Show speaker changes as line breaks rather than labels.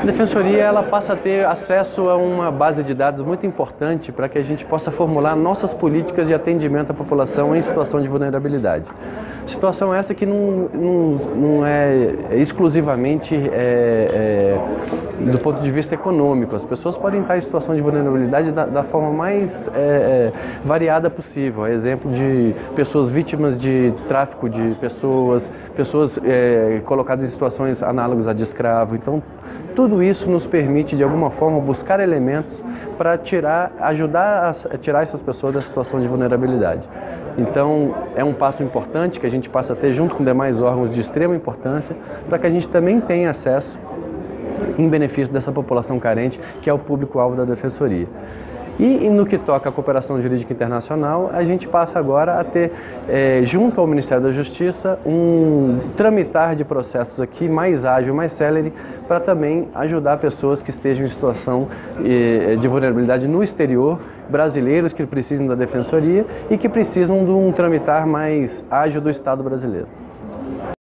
A Defensoria ela passa a ter acesso a uma base de dados muito importante para que a gente possa formular nossas políticas de atendimento à população em situação de vulnerabilidade. Situação essa que não é exclusivamente do ponto de vista econômico. As pessoas podem estar em situação de vulnerabilidade da forma mais variada possível. Exemplo de pessoas vítimas de tráfico de pessoas, colocadas em situações análogas a de escravo. Então, tudo isso nos permite, de alguma forma, buscar elementos para ajudar a tirar essas pessoas da situação de vulnerabilidade. Então, é um passo importante que a gente passa a ter junto com demais órgãos de extrema importância, para que a gente também tenha acesso em benefício dessa população carente, que é o público-alvo da Defensoria. E no que toca à cooperação jurídica internacional, a gente passa agora a ter, junto ao Ministério da Justiça, um tramitar de processos aqui mais ágil, mais célere, para também ajudar pessoas que estejam em situação de vulnerabilidade no exterior, brasileiros que precisam da Defensoria e que precisam de um tramitar mais ágil do Estado brasileiro.